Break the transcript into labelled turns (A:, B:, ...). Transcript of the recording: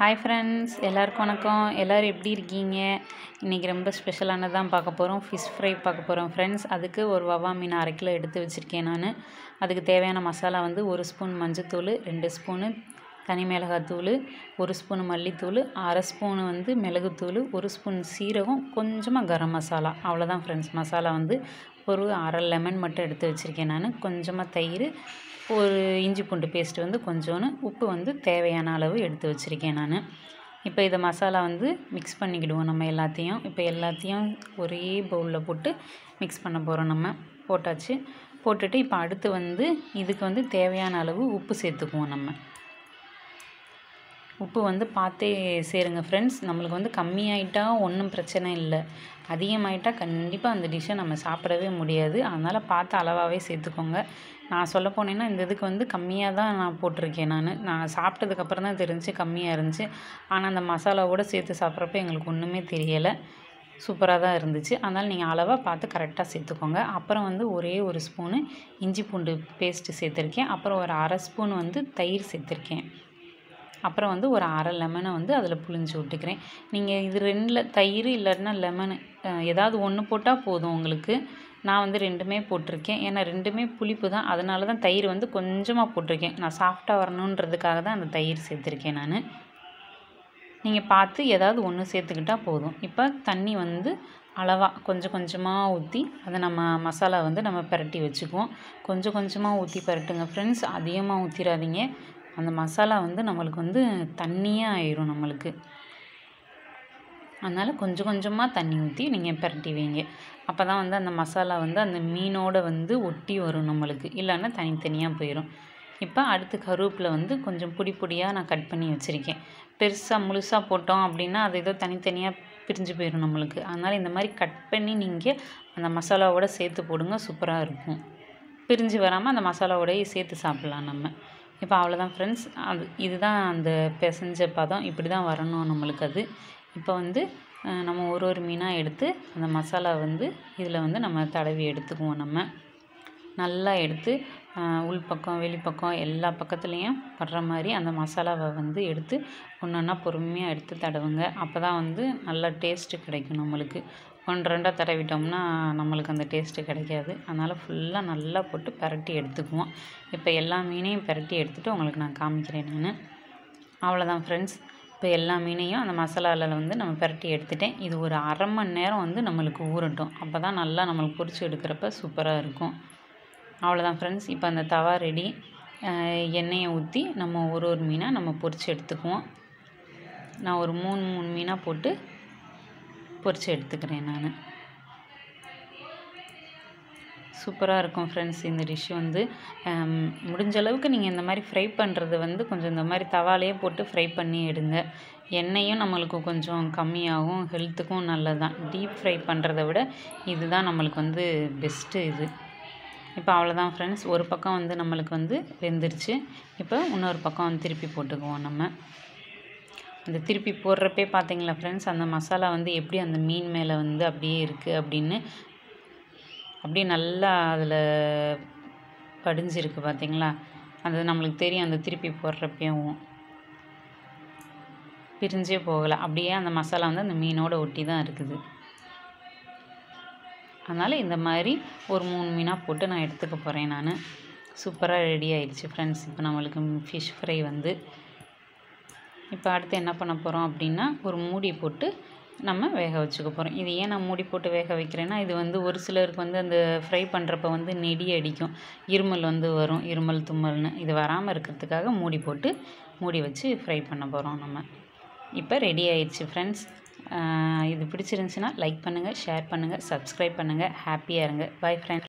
A: Hi friends, எல்லாருக்கும் வணக்கம். எல்லோரும் எப்படி இருக்கீங்க? இன்றைக்கி ரொம்ப ஸ்பெஷலானது தான் பார்க்க போகிறோம். ஃபிஷ் ஃப்ரை பார்க்க போகிறோம் ஃப்ரெண்ட்ஸ். அதுக்கு ஒரு வவ்வா மீன் 1/2 கிலோ எடுத்து வச்சுருக்கேன் நான். அதுக்கு தேவையான மசாலா வந்து 1 ஸ்பூன் மஞ்சத்தூள், 2 ஸ்பூனு தனி மிளகாத்தூள், 1 ஸ்பூன் மல்லித்தூள், 1/2 ஸ்பூனு வந்து மிளகுத்தூள், 1 ஸ்பூன் சீரகம், கொஞ்சமாக கரம் மசாலா. அவ்வளோதான் ஃப்ரெண்ட்ஸ். மசாலா வந்து ஒரு 1/2 லெமன் மட்டும் எடுத்து வச்சுருக்கேன் நான். கொஞ்சமாக தயிர், ஒரு இஞ்சி பூண்டு பேஸ்ட்டு வந்து கொஞ்சோன்னு, உப்பு வந்து தேவையான அளவு எடுத்து வச்சுருக்கேன் நான். இப்போ இதை மசாலா வந்து மிக்ஸ் பண்ணிக்கிடுவோம் நம்ம எல்லாத்தையும். இப்போ எல்லாத்தையும் ஒரே பவுலில் போட்டு மிக்ஸ் பண்ண போகிறோம் நம்ம. போட்டாச்சு. போட்டுட்டு இப்போ அடுத்து வந்து இதுக்கு வந்து தேவையான அளவு உப்பு சேர்த்துக்குவோம் நம்ம. உப்பு வந்து பார்த்தே சேருங்க ஃப்ரெண்ட்ஸ். நம்மளுக்கு வந்து கம்மியாயிட்டா ஒன்றும் பிரச்சனை இல்லை. அதிகமாகிட்டால் கண்டிப்பாக அந்த டிஷ்ஷை நம்ம சாப்பிடவே முடியாது. அதனால் பார்த்து அளவாகவே சேர்த்துக்கோங்க. நான் சொல்ல போனேன்னா இந்த இதுக்கு வந்து கம்மியாக தான் நான் போட்டிருக்கேன் நான் சாப்பிட்டதுக்கப்புறம் தான் தெரிஞ்சு கம்மியாக இருந்துச்சு. ஆனால் அந்த மசாலாவோடு சேர்த்து சாப்பிட்றப்ப எங்களுக்கு ஒன்றுமே தெரியலை. சூப்பராக தான் இருந்துச்சு. அதனால் நீங்கள் அளவாக பார்த்து கரெக்டாக சேர்த்துக்கோங்க. அப்புறம் வந்து ஒரே ஒரு ஸ்பூனு இஞ்சி பூண்டு பேஸ்ட்டு சேர்த்துருக்கேன். அப்புறம் ஒரு 1/2 ஸ்பூன் வந்து தயிர் சேர்த்துருக்கேன். அப்புறம் வந்து ஒரு 1/2 லெமனை வந்து அதில் புழிஞ்சு விட்டுக்கிறேன். நீங்கள் இது 2ல் தயிர் இல்லைன்னா லெமனு ஏதாவது ஒன்று போட்டால் போதும் உங்களுக்கு. நான் வந்து 2மே போட்டிருக்கேன். ஏன்னா 2மே புளிப்பு தான். அதனால தான் தயிர் வந்து கொஞ்சமாக போட்டிருக்கேன். நான் சாஃப்டாக வரணுன்றதுக்காக தான் அந்த தயிர் சேர்த்துருக்கேன் நான். நீங்கள் பார்த்து ஏதாவது ஒன்று சேர்த்துக்கிட்டால் போதும். இப்போ தண்ணி வந்து அளவாக கொஞ்சம் கொஞ்சமாக ஊற்றி அதை நம்ம மசாலா வந்து நம்ம பிரட்டி வச்சுக்குவோம். கொஞ்சம் கொஞ்சமாக ஊற்றி பிரட்டுங்க ஃப்ரெண்ட்ஸ். அதிகமாக ஊற்றிடாதீங்க. அந்த மசாலா வந்து நம்மளுக்கு வந்து தண்ணியாக ஆயிரும் நம்மளுக்கு. அதனால் கொஞ்சம் கொஞ்சமாக தண்ணி ஊற்றி நீங்கள் பிரட்டி வைங்க. அப்போ தான் வந்து அந்த மசாலா வந்து அந்த மீனோடு வந்து ஒட்டி வரும் நம்மளுக்கு. இல்லைன்னா தனித்தனியாக போயிடும். இப்போ அடுத்து கருவேப்பிலை வந்து கொஞ்சம் பொடி பொடியாக நான் கட் பண்ணி வச்சுருக்கேன். பெருசாக முழுசாக போட்டோம் அப்படின்னா அது ஏதோ தனித்தனியாக பிரிஞ்சு போயிடும் நம்மளுக்கு. அதனால் இந்த மாதிரி கட் பண்ணி நீங்கள் அந்த மசாலாவோடு சேர்த்து போடுங்க. சூப்பராக இருக்கும். பிரிஞ்சு வராமல் அந்த மசாலாவோடையே சேர்த்து சாப்பிட்லாம் நம்ம. இப்போ அவ்வளோதான் ஃப்ரெண்ட்ஸ். இதுதான் அந்த பிசைஞ்ச பதம். இப்படி தான் வரணும் நம்மளுக்கு அது. இப்போ வந்து நம்ம ஒரு மீனாக எடுத்து அந்த மசாலா வந்து இதில் வந்து நம்ம தடவி எடுத்துக்குவோம் நம்ம. நல்லா எடுத்து உள்பக்கம் வெளிப்பக்கம் எல்லா பக்கத்துலேயும் படுற மாதிரி அந்த மசாலாவை வந்து எடுத்து ஒன்று ஒன்றா பொறுமையாக எடுத்து தடவுங்க. அப்போ தான் வந்து நல்லா டேஸ்ட்டு கிடைக்கும் நம்மளுக்கு. 1-2 தடவிட்டோம்னா நம்மளுக்கு அந்த டேஸ்ட்டு கிடைக்காது. அதனால் ஃபுல்லாக நல்லா போட்டு பிரட்டி எடுத்துக்குவோம். இப்போ எல்லா மீனையும் பிரட்டி எடுத்துகிட்டு உங்களுக்கு நான் காமிக்கிறேன் நான். அவ்வளோதான் ஃப்ரெண்ட்ஸ். இப்போ எல்லா மீனையும் அந்த மசாலாவில் வந்து நம்ம பிரட்டி எடுத்துட்டேன். இது ஒரு 1/2 மணி நேரம் வந்து நம்மளுக்கு ஊறட்டும். அப்போ தான் நல்லா நம்மளுக்கு பொரிச்சு எடுக்கிறப்ப சூப்பராக இருக்கும். அவ்வளோதான் ஃப்ரெண்ட்ஸ். இப்போ அந்த தவா ரெடி. எண்ணெயை ஊற்றி நம்ம ஒரு மீனாக நம்ம பொரிச்சு எடுத்துக்குவோம். நான் ஒரு 3 மீனாக போட்டு பொரிச்சு எடுத்துக்கிறேன் நான். சூப்பராக இருக்கும் ஃப்ரெண்ட்ஸ். இந்த டிஷ் வந்து முடிஞ்ச அளவுக்கு நீங்கள் இந்த மாதிரி ஃப்ரை பண்ணுறது வந்து கொஞ்சம் இந்த மாதிரி தவாலையே போட்டு ஃப்ரை பண்ணி எடுங்க. எண்ணெயும் நம்மளுக்கு கொஞ்சம் கம்மியாகும். ஹெல்த்துக்கும் நல்லது தான். டீப் ஃப்ரை பண்ணுறத விட இதுதான் நம்மளுக்கு வந்து பெஸ்ட்டு இது. இப்போ அவ்வளோதான் ஃப்ரெண்ட்ஸ். ஒரு பக்கம் வந்து நம்மளுக்கு வந்து வெந்துருச்சு. இப்போ இன்னொரு பக்கம் வந்து திருப்பி போட்டுக்குவோம் நம்ம. அந்த திருப்பி போடுறப்பே பார்த்தீங்களா ஃப்ரெண்ட்ஸ், அந்த மசாலா வந்து எப்படி அந்த மீன் மேலே வந்து அப்படியே இருக்குது அப்படின்னு அப்படியே நல்லா அதில் படிஞ்சிருக்கு பார்த்தீங்களா. அது நம்மளுக்கு தெரியும். அந்த திருப்பி போடுறப்பேவும் பிரிஞ்சே போகலை. அப்படியே அந்த மசாலா வந்து அந்த மீனோட ஒட்டி தான் இருக்குது. அதனால் இந்த மாதிரி ஒரு 3 மீனாக போட்டு நான் எடுத்துக்க போகிறேன் நான். சூப்பராக ரெடி ஆயிடுச்சு ஃப்ரெண்ட்ஸ். இப்போ நம்மளுக்கு ஃபிஷ் ஃப்ரை வந்து இப்போ அடுத்து என்ன பண்ண போகிறோம் அப்படின்னா ஒரு மூடி போட்டு நம்ம வேக வச்சுக்க போகிறோம். இது ஏன் நான் மூடி போட்டு வேக வைக்கிறேன்னா, இது வந்து ஒரு சிலருக்கு வந்து அந்த ஃப்ரை பண்ணுறப்ப வந்து நெடி அடிக்கும். இருமல் வந்து வரும். இருமல் தும்மல்னு. இது வராமல் இருக்கிறதுக்காக மூடி வச்சு ஃப்ரை பண்ண போகிறோம் நம்ம. இப்போ ரெடி ஆயிடுச்சு ஃப்ரெண்ட்ஸ். இது பிடிச்சிருந்துச்சுன்னா லைக் பண்ணுங்கள், ஷேர் பண்ணுங்கள், சப்ஸ்கிரைப் பண்ணுங்கள். ஹாப்பியாக இருங்க. Bye friends.